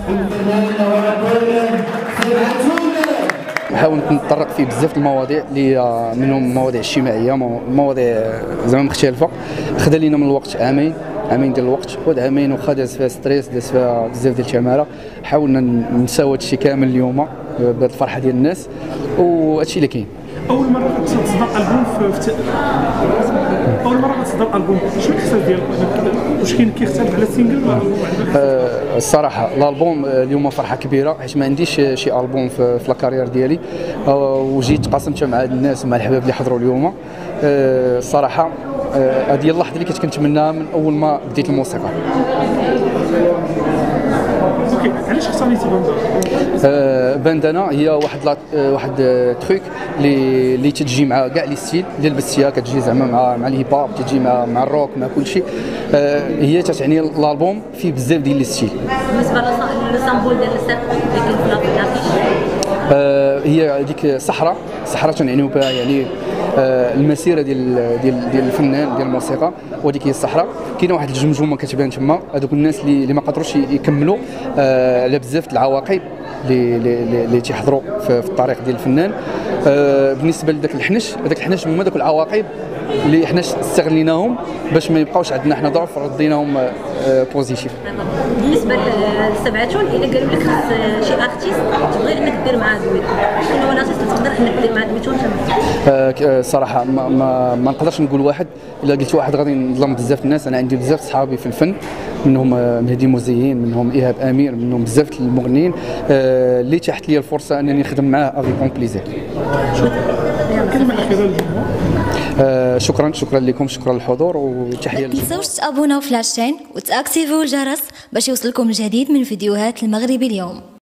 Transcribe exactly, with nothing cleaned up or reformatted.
نحاول نتطرق فيه بزاف المواضيع اللي منهم مواضيع اجتماعيه، مواضيع زعما مختلفه. خدا لينا من الوقت عامين عامين ديال الوقت، وهاد عامين واخا داز فيها ستريس، داز فيها بزاف ديال التماره، حاولنا نساو هادشي كامل اليوم بهاد الفرحه ديال الناس، وهادشي اللي كاين. اول مره تصدر البوم في, في اول مره تصدر البوم، شنو الاحساس ديالك؟ واش كاين كيختلف على السينجل؟ أه الصراحه الالبوم اليوم فرحه كبيره، حيت ما عنديش شي البوم في, في لاكارير ديالي، أه وجيت تقاسمت مع الناس مع الحباب اللي حضروا اليوم. أه الصراحه هذه أه اللحظه اللي كنت كنتمناها من اول ما بديت الموسيقى. اوكي، علاش اختاريتي باندانا؟ أه باندانا هي واحد لا واحد تروك اللي اللي تتجي مع كاع لي ستيل اللي لبستيها، كتجي زعما مع مع الهيب هوب، تجي مع مع الروك، مع كلشي. أه هي تتعني الالبوم فيه بزاف ديال لي ستيل. بالنسبه للسامبول ديال السيرك اللي كاين في الافيش، أه هي هذيك صحراء صحراء تنعنيو بها يعني آه المسيره ديال ديال ديال الفنان ديال الموسيقى، وهذيك هي الصحراء. كاينه واحد الجمجمه كتبان تما، هذوك الناس اللي اللي ما قدروش يكملوا آه على بزاف العواقب اللي اللي اللي تيحضروا في, في الطريق ديال الفنان. آه بالنسبه لذاك الحنش، هذاك الحنش هما ذوك العواقب اللي حنا استغليناهم باش ما يبقاوش عندنا حنا ضعف، رديناهم آه بوزيتيف. بالنسبه للسبعتون، الا قالوا لك خاص شي ارتيست تبغي انك دير معاه دويت، شنو هو الارتيست تقدر انك دير معاه دويت؟ آه صراحه ما, ما, ما نقدرش نقول واحد، الا قلت واحد غادي نظلم بزاف الناس. انا عندي بزاف صحابي في الفن، منهم مهدي موزيين، منهم ايهاب امير، منهم بزاف المغنيين آه اللي تحت لي الفرصه انني نخدم معاه افي كون بليزير. كلمه اخيره للجمهور. آه شكرا شكرا لكم، شكرا للحضور، وتحيه لكم. ما تنساوش تابوناو في لاشين وتاكتيفيو الجرس باش يوصلكم الجديد من فيديوهات المغربي اليوم.